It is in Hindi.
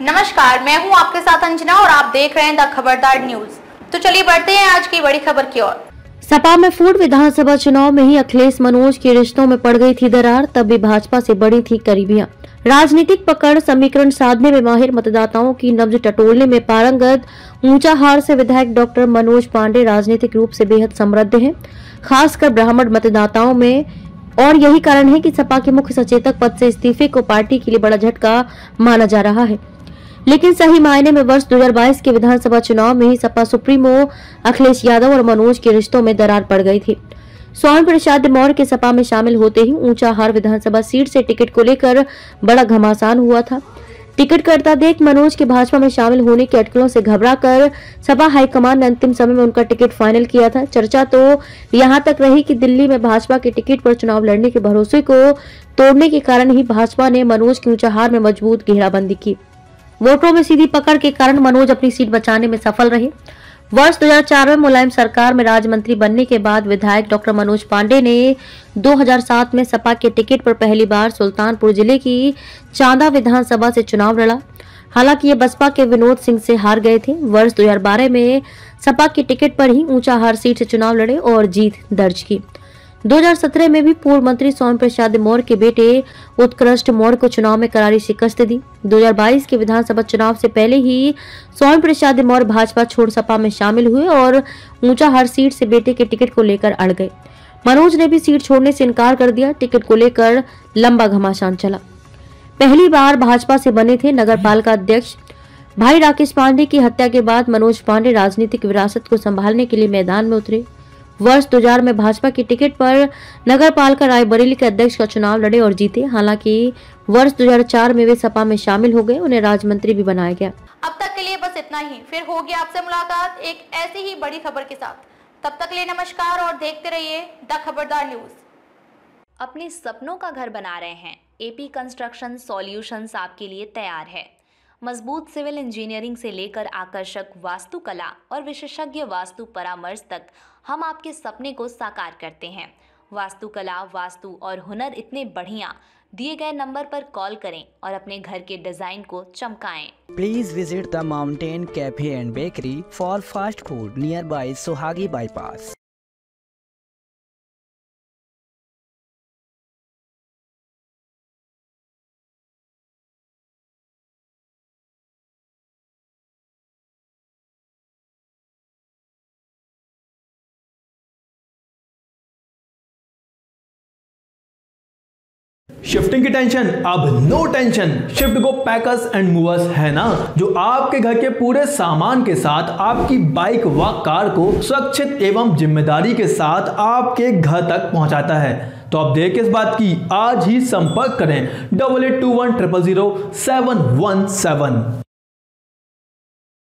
नमस्कार, मैं हूं आपके साथ अंजना और आप देख रहे हैं द खबरदार न्यूज। तो चलिए बढ़ते हैं आज की बड़ी खबर की ओर। सपा में फूट विधानसभा चुनाव में ही अखिलेश मनोज के रिश्तों में पड़ गई थी दरार, तब भी भाजपा से बड़ी थी करीबियां। राजनीतिक पकड़ समीकरण साधने में माहिर, मतदाताओं की नब्ज टटोलने में पारंगत ऊंचाहार से विधायक डॉक्टर मनोज पांडे राजनीतिक रूप से बेहद समृद्ध हैं, खासकर ब्राह्मण मतदाताओं में। और यही कारण है कि सपा के मुख्य सचेतक पद से इस्तीफे को पार्टी के लिए बड़ा झटका माना जा रहा है। लेकिन सही मायने में वर्ष 2022 के विधानसभा चुनाव में ही सपा सुप्रीमो अखिलेश यादव और मनोज के रिश्तों में दरार पड़ गई थी। स्वामी प्रसाद मौर्य के सपा में शामिल होते ही ऊंचाहार विधानसभा सीट से टिकट को लेकर बड़ा घमासान हुआ था। टिकट करता देख मनोज के भाजपा में शामिल होने के अटकलों से घबराकर सपा हाईकमान ने अंतिम समय में उनका टिकट फाइनल किया था। चर्चा तो यहां तक रही कि दिल्ली में भाजपा के टिकट पर चुनाव लड़ने के भरोसे को तोड़ने के कारण ही भाजपा ने मनोज की ऊंचाहार में मजबूत घेराबंदी की। वोटरों में सीधी पकड़ के कारण मनोज अपनी सीट बचाने में सफल रहे। वर्ष 2004 में मुलायम सरकार में राज्य मंत्री बनने के बाद विधायक डॉक्टर मनोज पांडे ने 2007 में सपा के टिकट पर पहली बार सुल्तानपुर जिले की चांदा विधानसभा से चुनाव लड़ा। हालांकि ये बसपा के विनोद सिंह से हार गए थे। वर्ष 2012 में सपा के टिकट पर ही ऊंचाहार सीट से चुनाव लड़े और जीत दर्ज की। 2017 में भी पूर्व मंत्री स्वामी प्रसाद मौर्य के बेटे उत्कृष्ट मौर्य को चुनाव में करारी शिकस्त दी। 2022 के विधानसभा चुनाव से पहले ही स्वामी प्रसाद मौर्य भाजपा छोड़ सपा में शामिल हुए और ऊंचाहार सीट से बेटे के टिकट को लेकर अड़ गए। मनोज ने भी सीट छोड़ने से इनकार कर दिया। टिकट को लेकर लंबा घमासान चला। पहली बार भाजपा से बने थे नगर पालिका अध्यक्ष। भाई राकेश पांडे की हत्या के बाद मनोज पांडे राजनीतिक विरासत को संभालने के लिए मैदान में उतरे। वर्ष 2000 में भाजपा की टिकट पर नगर पालिका रायबरेली के अध्यक्ष का चुनाव लड़े और जीते। हालांकि वर्ष 2004 में वे सपा में शामिल हो गए, उन्हें राज्य मंत्री भी बनाया गया। अब तक के लिए बस इतना ही। फिर होगी आपसे मुलाकात एक ऐसी ही बड़ी खबर के साथ। तब तक के लिए नमस्कार और देखते रहिए द खबरदार न्यूज। अपने सपनों का घर बना रहे हैं? एपी कंस्ट्रक्शन सॉल्यूशंस आपके लिए तैयार है। मजबूत सिविल इंजीनियरिंग से लेकर आकर्षक वास्तुकला और विशेषज्ञ वास्तु परामर्श तक हम आपके सपने को साकार करते हैं। वास्तुकला, वास्तु और हुनर इतने बढ़िया, दिए गए नंबर पर कॉल करें और अपने घर के डिजाइन को चमकाएं। Please visit the mountain cafe and bakery for fast food nearby Sohagi bypass. Shifting की टेंशन अब no tension. Shift go packers and movers है ना, जो आपके घर के पूरे सामान के साथ आपकी बाइक व कार को सुरक्षित एवं जिम्मेदारी के साथ आपके घर तक पहुंचाता है। तो अब देर किस बात की, आज ही संपर्क करें 8821 000 717।